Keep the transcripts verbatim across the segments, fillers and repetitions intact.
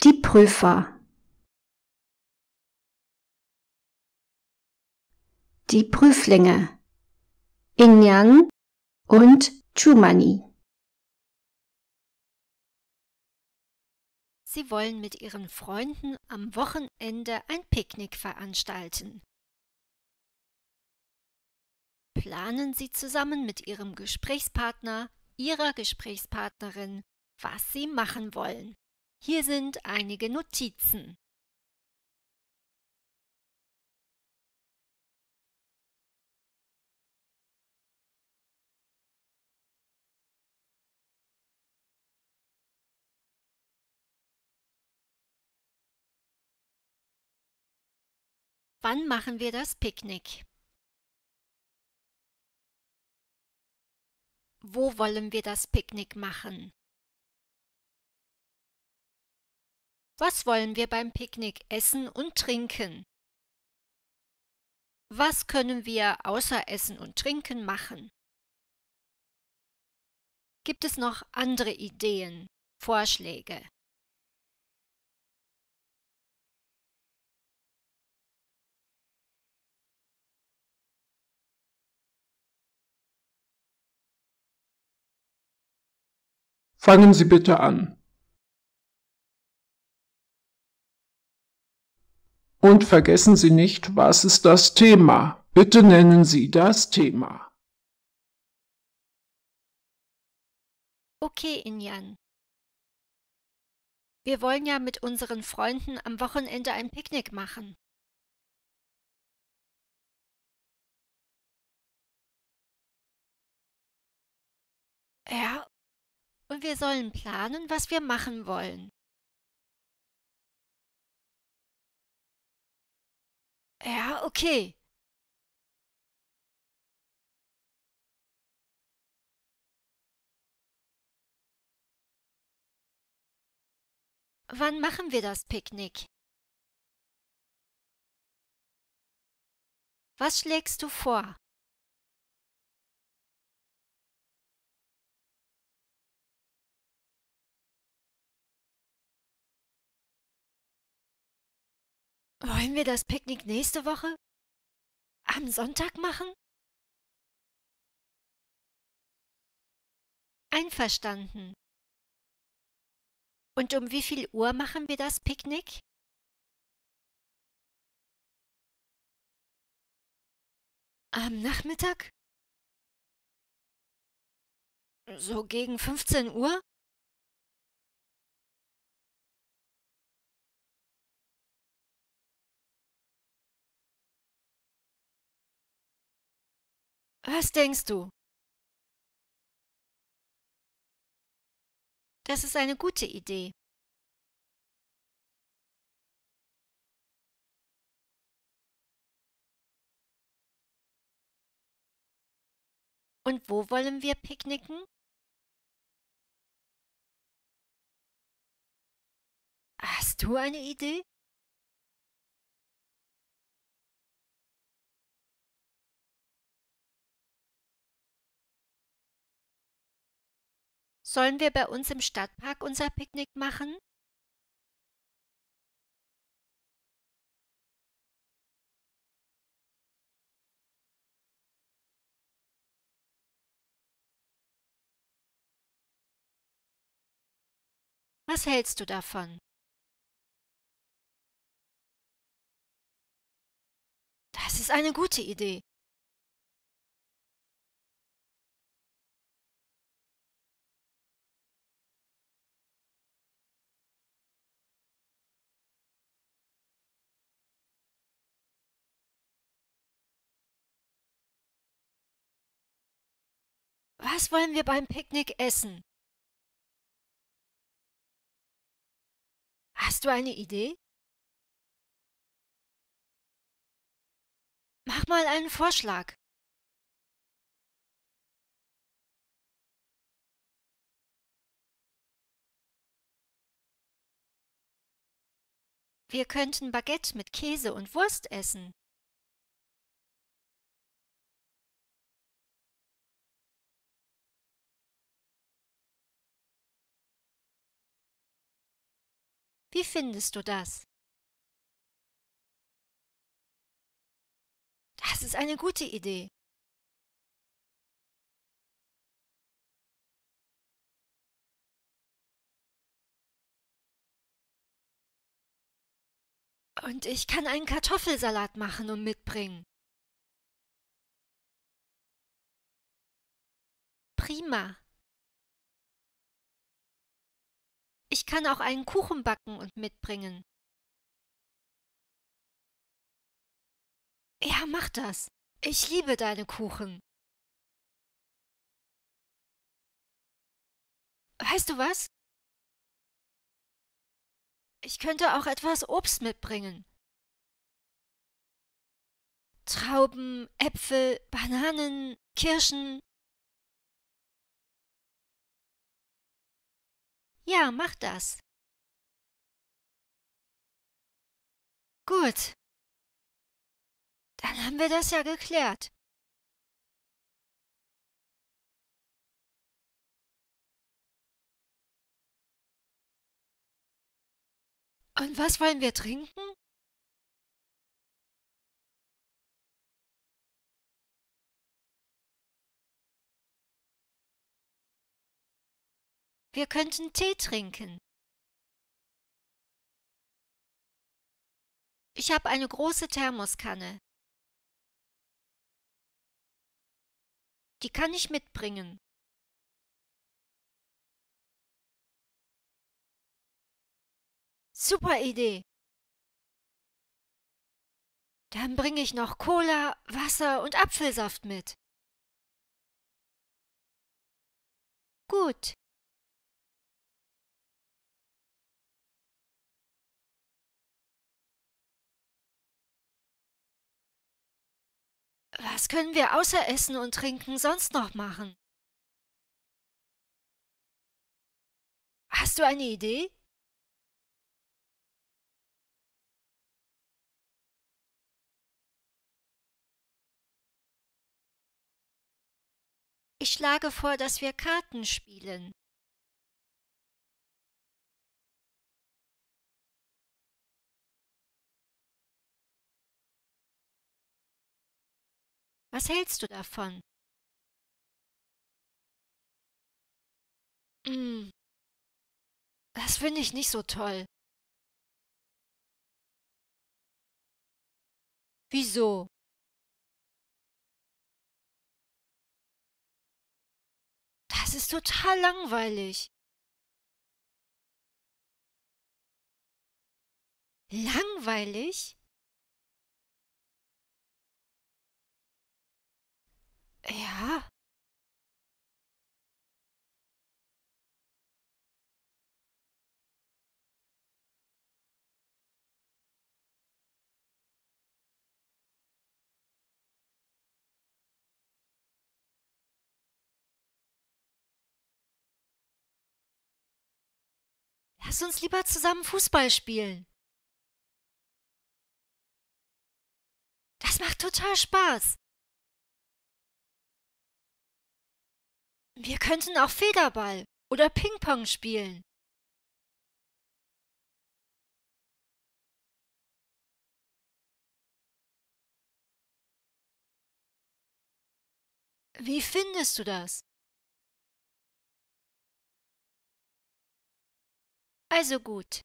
Die Prüfer. Die Prüflinge. Injan und Chumani. Sie wollen mit ihren Freunden am Wochenende ein Picknick veranstalten. Planen Sie zusammen mit Ihrem Gesprächspartner, Ihrer Gesprächspartnerin, was Sie machen wollen. Hier sind einige Notizen. Wann machen wir das Picknick? Wo wollen wir das Picknick machen? Was wollen wir beim Picknick essen und trinken? Was können wir außer Essen und Trinken machen? Gibt es noch andere Ideen, Vorschläge? Fangen Sie bitte an. Und vergessen Sie nicht, was ist das Thema? Bitte nennen Sie das Thema. Okay, Injan. Wir wollen ja mit unseren Freunden am Wochenende ein Picknick machen. Ja, und wir sollen planen, was wir machen wollen. Ja, okay. Wann machen wir das Picknick? Was schlägst du vor? Wollen wir das Picknick nächste Woche? Am Sonntag machen? Einverstanden. Und um wie viel Uhr machen wir das Picknick? Am Nachmittag? So gegen fünfzehn Uhr? Was denkst du? Das ist eine gute Idee. Und wo wollen wir picknicken? Hast du eine Idee? Sollen wir bei uns im Stadtpark unser Picknick machen? Was hältst du davon? Das ist eine gute Idee. Was wollen wir beim Picknick essen? Hast du eine Idee? Mach mal einen Vorschlag. Wir könnten Baguette mit Käse und Wurst essen. Wie findest du das? Das ist eine gute Idee. Und ich kann einen Kartoffelsalat machen und mitbringen. Prima. Ich kann auch einen Kuchen backen und mitbringen. Ja, mach das. Ich liebe deine Kuchen. Weißt du was? Ich könnte auch etwas Obst mitbringen. Trauben, Äpfel, Bananen, Kirschen. Ja, mach das. Gut. Dann haben wir das ja geklärt. Und was wollen wir trinken? Wir könnten Tee trinken. Ich habe eine große Thermoskanne. Die kann ich mitbringen. Super Idee. Dann bringe ich noch Cola, Wasser und Apfelsaft mit. Gut. Was können wir außer Essen und Trinken sonst noch machen? Hast du eine Idee? Ich schlage vor, dass wir Karten spielen. Was hältst du davon? Hm, das finde ich nicht so toll. Wieso? Das ist total langweilig. Langweilig? Ja. Lass uns lieber zusammen Fußball spielen. Das macht total Spaß. Wir könnten auch Federball oder Ping-Pong spielen. Wie findest du das? Also gut.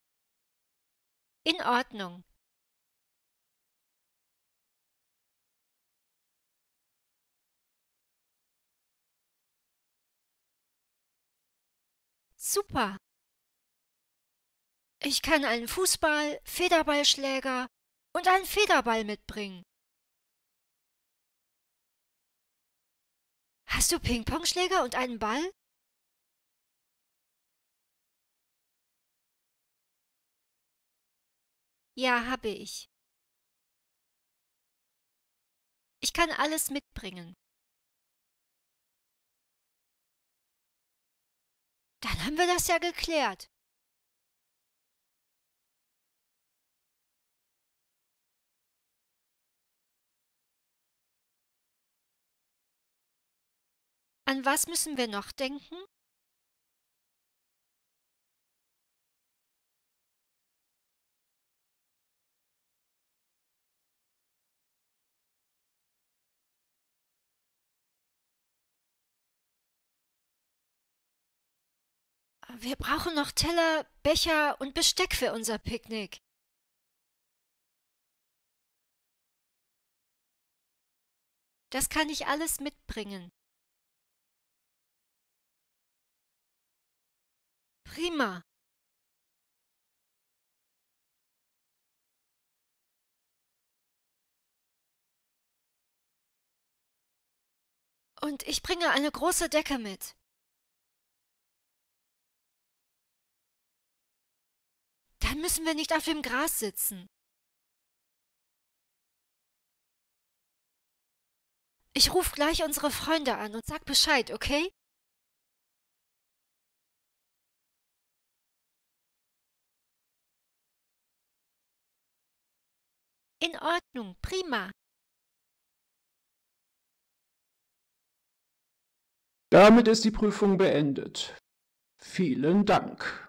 In Ordnung. Super. Ich kann einen Fußball, Federballschläger und einen Federball mitbringen. Hast du Ping-Pongschläger und einen Ball? Ja, habe ich. Ich kann alles mitbringen. Dann haben wir das ja geklärt. An was müssen wir noch denken? Wir brauchen noch Teller, Becher und Besteck für unser Picknick. Das kann ich alles mitbringen. Prima. Und ich bringe eine große Decke mit. Dann müssen wir nicht auf dem Gras sitzen. Ich rufe gleich unsere Freunde an und sag Bescheid, okay? In Ordnung, prima. Damit ist die Prüfung beendet. Vielen Dank.